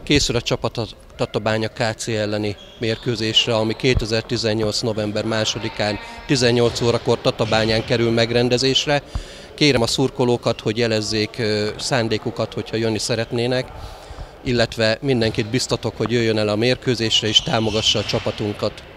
Készül a csapat a Tatabánya KC elleni mérkőzésre, ami 2018. november 2-án 18 órakor Tatabányán kerül megrendezésre. Kérem a szurkolókat, hogy jelezzék szándékukat, hogyha jönni szeretnének, illetve mindenkit biztatok, hogy jöjjön el a mérkőzésre és támogassa a csapatunkat.